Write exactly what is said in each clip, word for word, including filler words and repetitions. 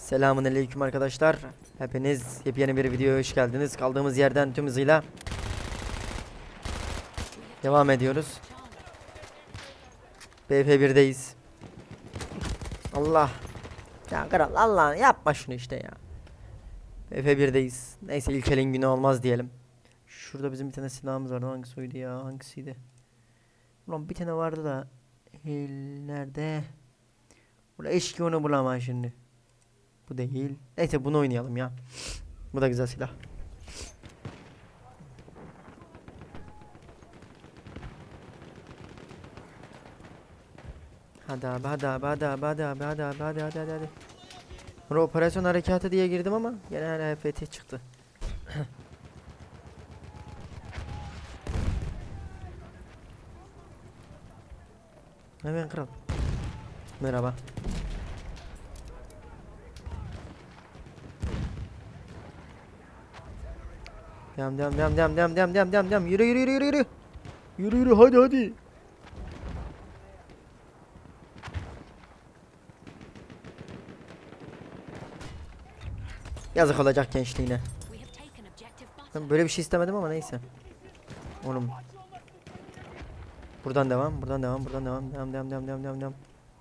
Selamünaleyküm arkadaşlar. Hepiniz yepyeni bir videoya hoş geldiniz. Kaldığımız yerden tüm hızıyla devam ediyoruz. B F bir'deyiz. Allah. Ya kral Allah yapma şunu işte ya. B F bir'deyiz. Neyse ilk elin günü olmaz diyelim. Şurada bizim bir tane silahımız vardı. Hangisi oydu ya? Hangisiydi? Ulan bir tane vardı da. El nerede? Ulan eşki onu bulamam şimdi. Bu değil. Neyse bunu oynayalım ya. Bu da güzel silah. Hadi abi hadi abi hadi abi hadi abi hadi abi hadi hadi hadi hadi. Buraya operasyon harekatı diye girdim ama gene hala F T çıktı. Hemen kral. Merhaba. Devam devam devam devam devam devam devam devam devam yürü yürü yürü yürü yürü. Yürü yürü hadi hadi. Yazık olacak gençliğine. Ben böyle bir şey istemedim ama neyse. Oğlum. Buradan devam, buradan devam, buradan devam, devam, devam, devam, devam, devam, devam.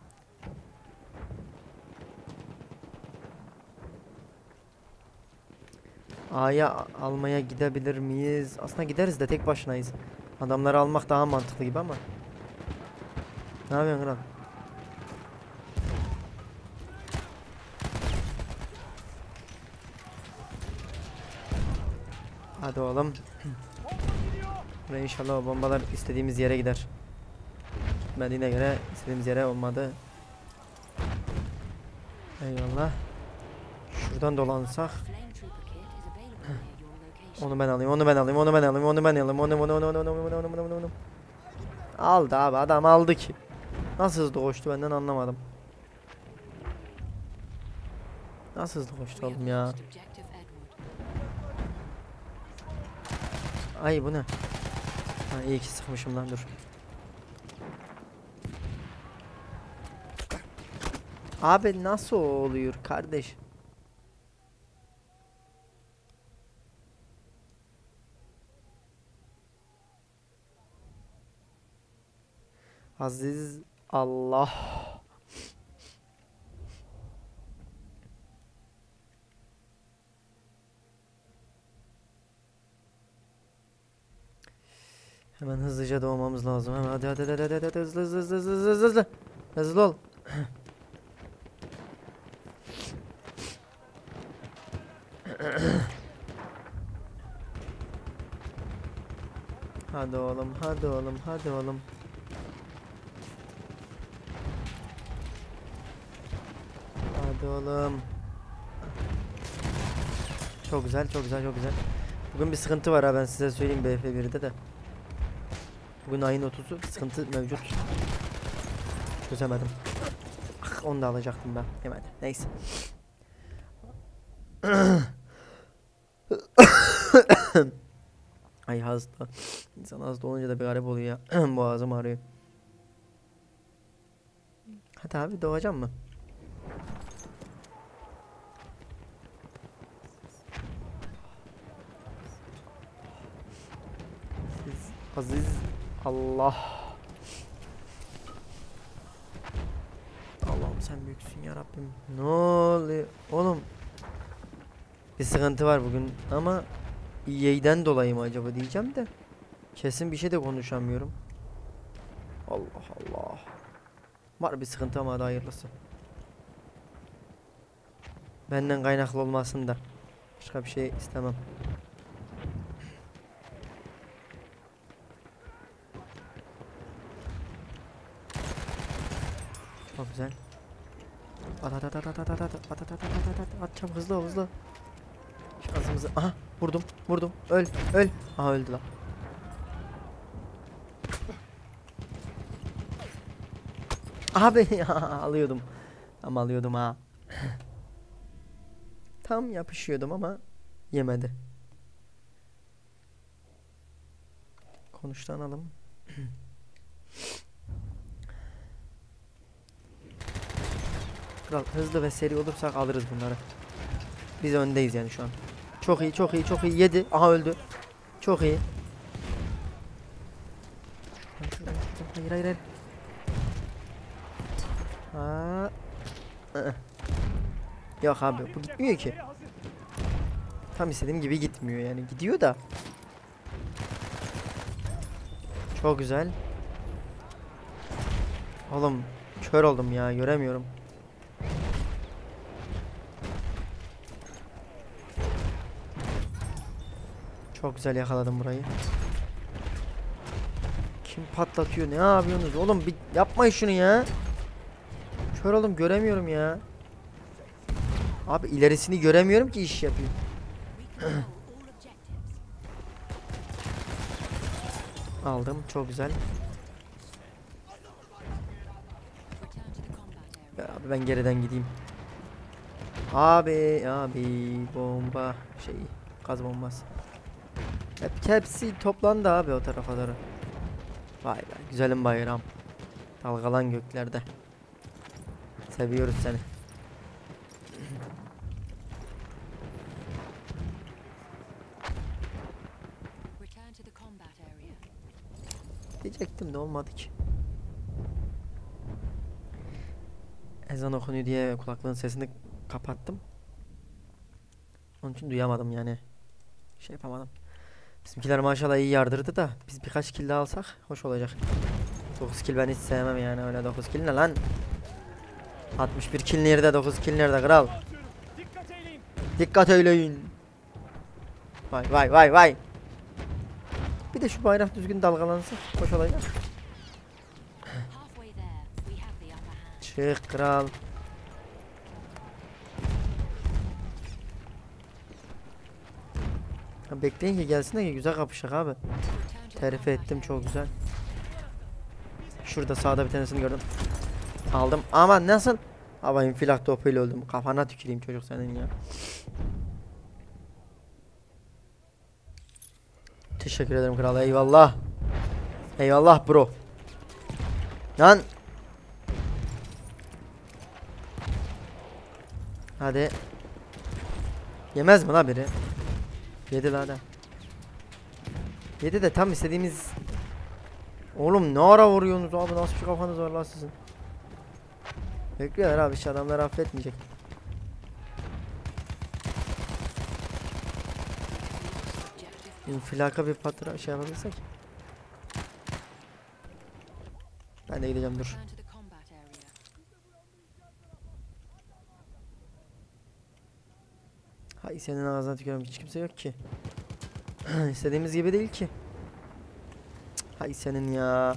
A'ya almaya gidebilir miyiz? Aslında gideriz de tek başınayız. Adamları almak daha mantıklı gibi ama. Ne yapıyorsun kral? Hadi oğlum. Ve inşallah o bombalar istediğimiz yere gider. Gitmediğine göre istediğimiz yere olmadı. Eyvallah. Şuradan dolansak. Onu ben alayım, onu ben alayım, onu ben alayım, onu ben alayım, onu onu onu onu onu onu onu onu onu. Aldı abi, adam aldı ki. Nasıl hızlı koştu benden anlamadım. Nasıl hızlı koştu oğlum ya. Ay bu ne? Ha, iyi ki sıkmışım lan, dur. Abi nasıl oluyor kardeş? Aziz Allah. Hemen hızlıca doğmamız lazım. Hemen hadi hadi hadi hadi, hadi. Hızlı hızlı hızlı hızlı hızlı hızlı. Hızlı ol. Hadi oğlum, hadi oğlum, hadi oğlum. Hadi oğlum. Çok güzel, çok güzel, çok güzel. Bugün bir sıkıntı var ha, ben size söyleyeyim B F bir'de de. Bugün ayın otuzu sıkıntı mevcut. Çözemedim. Ah, onu da alacaktım ben. Yemedi. Neyse. Ay hasta. İnsan hasta olunca da bir garip oluyor ya. Boğazım ağrıyor. Hadi abi doğacağım mı? Siz Aziz Allah. Allah'ım sen büyüksün ya Rabbim. Ne oluyor oğlum? Bir sıkıntı var bugün ama E A'den dolayı mı acaba diyeceğim de kesin bir şey de konuşamıyorum. Allah Allah. Var bir sıkıntı ama hadi hayırlısı. Benden kaynaklı olmasın da. Başka bir şey istemem. Çok güzel. At at at at at at at at at at at at at çabuk hızlı hızlı. Şansımızı. Aha vurdum vurdum öl öl. Aha öldü lan. Abi alıyordum. Ama alıyordum ha. Tam yapışıyordum ama yemedi. Konuşlanalım. Kral hızlı ve seri olursak alırız bunları. Biz öndeyiz yani şu an. Çok iyi, çok iyi, çok iyi. Yedi. Aha öldü. Çok iyi. Hayır hayır hayır. Ha. Yok abi bu gitmiyor ki. Tam istediğim gibi gitmiyor yani. Gidiyor da. Çok güzel. Oğlum kör oldum ya, göremiyorum. Çok güzel yakaladım burayı. Kim patlatıyor? Ne yapıyorsunuz? Oğlum bir yapmayın şunu ya. Kör oldum, göremiyorum ya. Abi ilerisini göremiyorum ki iş yapayım. Aldım, çok güzel. Ya abi ben geriden gideyim. Abi abi bomba şey gaz bombası. Hep hepsi toplandı abi o tarafa doğru. Vay be güzelim bayram. Dalgalan göklerde. Seviyoruz seni. Diyecektim de olmadı ki. Ezan okunuyor diye kulaklığın sesini kapattım. Onun için duyamadım yani. Şey yapamadım. Bizimkiler maşallah iyi yardırdı da biz birkaç kill daha alsak hoş olacak. dokuz kill ben hiç sevmem yani, öyle dokuz kill ne lan? altmış bir kill nerede, dokuz kill nerede kral? Dikkat eyleyin. Vay vay vay vay. Bir de şu bayrak düzgün dalgalansa hoş olacak. Çık kral. Ha, bekleyin ki gelsin de güzel kapışacak abi. Terfi ettim, çok güzel. Şurada sağda bir tanesini gördüm. Aldım ama nasıl? Hava infilak topuyla öldüm. Kafana tüküreyim çocuk senin ya. Teşekkür ederim kral, eyvallah. Eyvallah bro. Lan. Hadi. Yemez mi la biri? Yedi la da. Yedi de tam istediğimiz. Oğlum ne ara vuruyorsunuz abi, nasıl bir kafanız var la sizin? Bekliyorlar abi, hiç adamları affetmeyecek. İnfilaka bir patra şey yapabilirsek. Ben de gideceğim, dur. Hay senin ağzına tükürüyorum, hiç kimse yok ki. İstediğimiz gibi değil ki. Hay senin ya.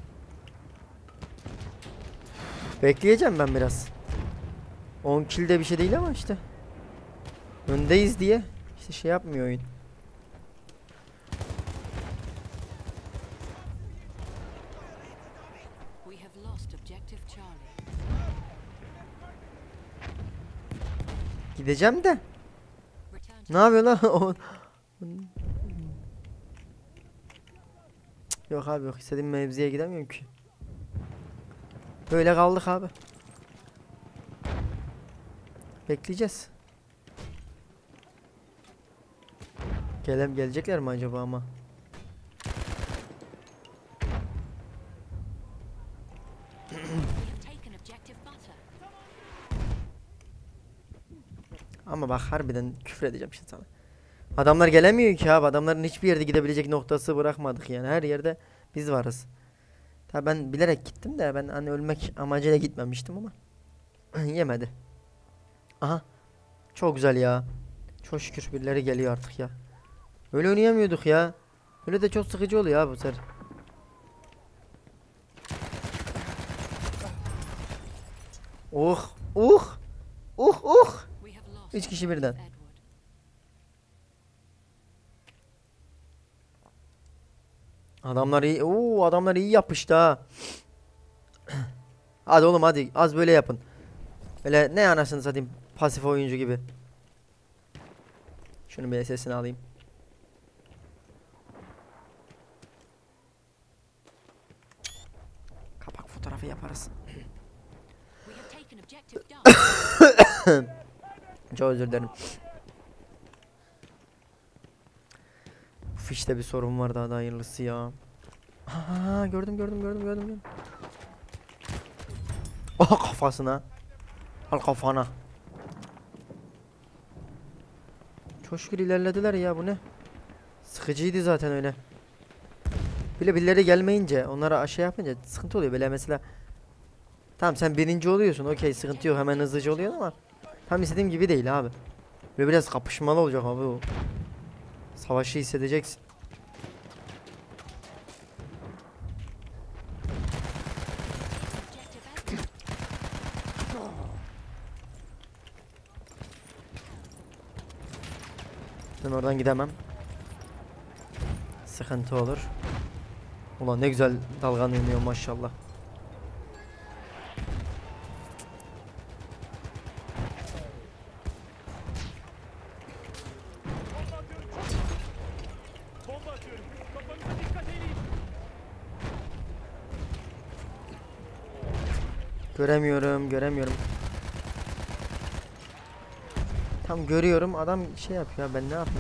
Bekleyeceğim ben biraz. on kill'de bir şey değil ama işte. Öndeyiz diye işte şey yapmıyor oyun. Gideceğim de. Ne yapıyor lan? Yok abi yok, istediğim mevziye gidemiyorum ki. Böyle kaldık abi. Bekleyeceğiz. Gelem gelecekler mi acaba ama? Ama bak harbiden küfür edeceğim şimdi sana. Adamlar gelemiyor ki abi. Adamların hiçbir yerde gidebilecek noktası bırakmadık yani. Her yerde biz varız. Tabi ben bilerek gittim de, ben hani ölmek amacıyla gitmemiştim ama yemedi. Aha. Çok güzel ya. Çok şükür birileri geliyor artık ya. Öyle oynayamıyorduk ya. Öyle de çok sıkıcı oluyor abi bu sefer. Oh. Uh. Uh uh. Üç kişi birden. Adamlar iyi. Oo, adamlar iyi yapıştı ha. Hadi oğlum hadi. Az böyle yapın. Böyle ne anasını satayım. Pasif oyuncu gibi. Şunu bir sesini alayım. Kapak fotoğrafı yaparız. Çok özür dilerim. Uf, işte bir sorun var, daha da hayırlısı ya. Aha, gördüm gördüm gördüm gördüm gördüm. Oh, kafasına. Al kafana. Çok şükür ilerlediler ya, bu ne? Sıkıcıydı zaten öyle. Bile birileri gelmeyince, onlara şey yapınca sıkıntı oluyor böyle mesela. Tamam, sen birinci oluyorsun, okey, sıkıntı yok, hemen hızlıca oluyor ama tam istediğim gibi değil abi. Böyle biraz kapışmalı olacak abi o. Savaşı hissedeceksin. Ben oradan gidemem. Sıkıntı olur. Ulan ne güzel dalgan iniyor maşallah. Göremiyorum, göremiyorum. Tam görüyorum, adam şey yapıyor, ben ne yapayım?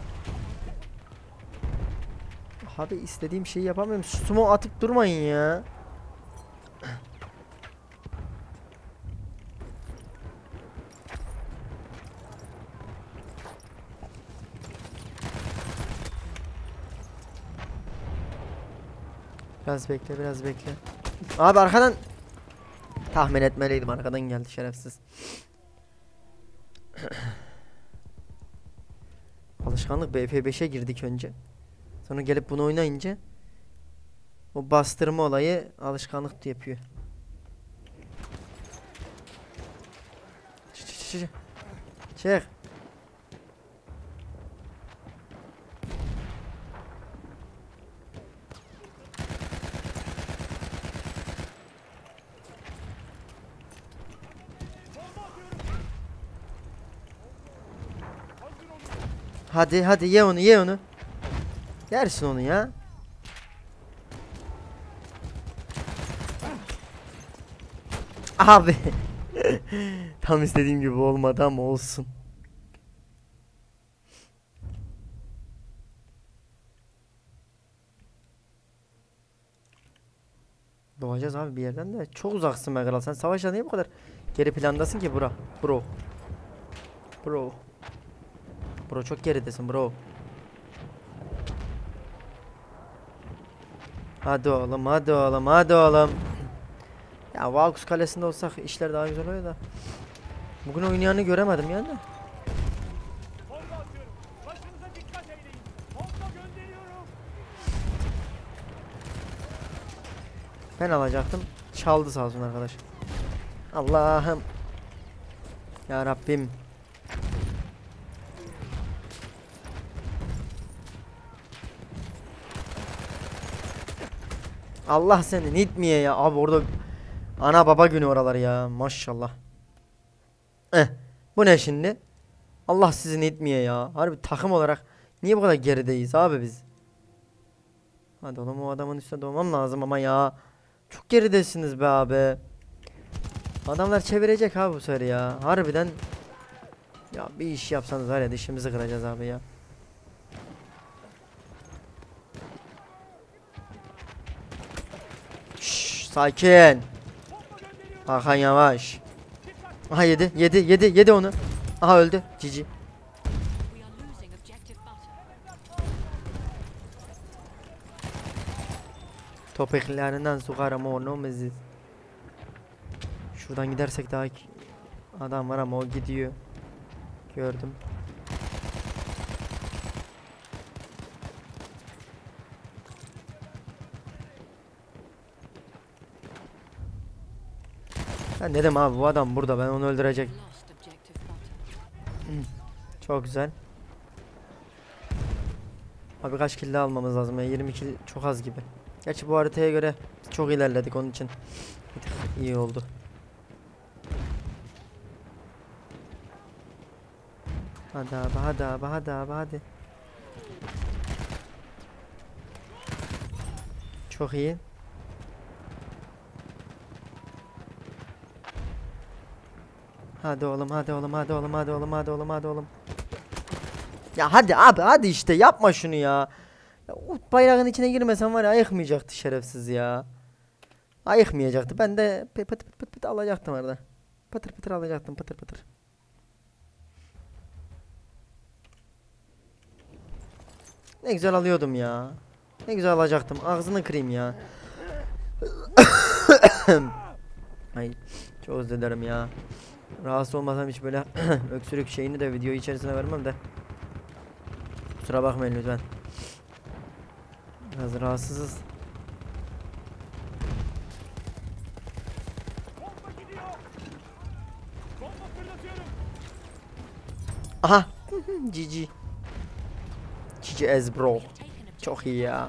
Abi istediğim şeyi yapamıyorum. Sumo atıp durmayın ya. Biraz bekle, biraz bekle. Abi arkadan tahmin etmeliydim, arkadan geldi şerefsiz. Alışkanlık, B F beşe girdik önce. Sonra gelip bunu oynayınca o bastırma olayı alışkanlık yapıyor. Çık çık çık. Çık. Hadi hadi ye onu, ye onu. Yersin onu ya. Abi. Tam istediğim gibi olmadı ama olsun. Doğacağız abi bir yerden de. Çok uzaksın be kral. Sen savaşta niye bu kadar geri plandasın ki bro? Bro. Bro. Bro çok geridesin bro. Hadi oğlum, hadi oğlum, hadi oğlum. Ya Valkus kalesinde olsak işler daha güzel oluyor da. Bugün oynayanı göremedim yani. Ben alacaktım. Çaldı sağ olsun arkadaş. Allah'ım. Ya Rabbim. Allah seni nitmiye ya. Abi orada ana baba günü oralar ya. Maşallah. Eh. Bu ne şimdi? Allah sizi nitmiye ya. Harbi takım olarak niye bu kadar gerideyiz abi biz? Hadi oğlum, o adamın üstüne doğmam lazım ama ya. Çok geridesiniz be abi. Adamlar çevirecek abi bu sefer ya. Harbiden. Ya bir iş yapsanız var ya, dişimizi kıracağız abi ya. Şşş, sakin. Hakan yavaş. Aha yedi yedi yedi yedi onu. Aha öldü. Cici. Topeklerinden sokarım onu meziz. Şuradan gidersek daha adam var ama o gidiyor. Gördüm. Ben dedim abi bu adam burada, ben onu öldürecek. Çok güzel. Abi kaç kill almamız lazım ya, yirmi kill çok az gibi. Gerçi bu haritaya göre çok ilerledik, onun için iyi oldu. Hadi abi, hadi abi, hadi abi, hadi. Çok iyi. Hadi oğlum, hadi oğlum, hadi oğlum, hadi oğlum, hadi oğlum, hadi oğlum. Ya hadi abi, hadi işte yapma şunu ya. Ya o bayrağın içine girmesen var ya, ayıkmayacaktı şerefsiz ya. Ayıkmayacaktı. Ben de pıt pıt pıt pıt pıt alacaktım orada. Pıtır pıtır alacaktım, pıtır pıtır. Ne güzel alıyordum ya. Ne güzel alacaktım. Ağzını kırayım ya. Ay, çok özür dilerim ya. Rahatsız olmasam hiç böyle öksürük şeyini de video içerisine vermem de. Kusura bakmayın lütfen. Biraz rahatsızız. Aha. Cici. Cici Ezbro. Çok iyi ya.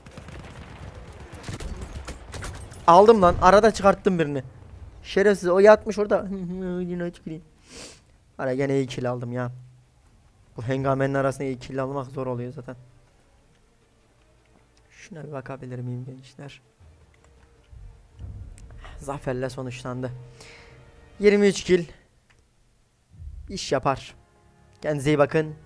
Aldım lan. Arada çıkarttım birini. Şerefsiz o yatmış orada. Yine çıkayım. Ara gene iyi kill aldım ya. Bu hengamenin arasında iyi kill almak zor oluyor zaten. Şuna bir bakabilir miyim gençler? Zaferle sonuçlandı. yirmi üç kill. İş yapar. Kendinize iyi bakın.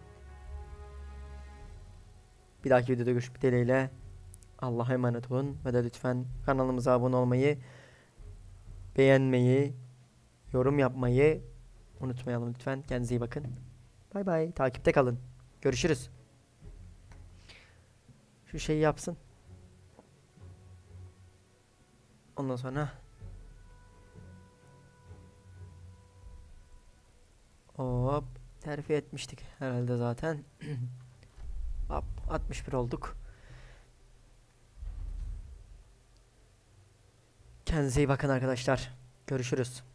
Bir dahaki videoda görüşmek dileğiyle. Allah'a emanet olun. Ve de lütfen kanalımıza abone olmayı, beğenmeyi, yorum yapmayı unutmayalım lütfen. Kendinize iyi bakın. Bay bay. Takipte kalın. Görüşürüz. Şu şeyi yapsın. Ondan sonra hop terfi etmiştik herhalde zaten. Hop altmış bir olduk. Kendinize iyi bakın arkadaşlar. Görüşürüz.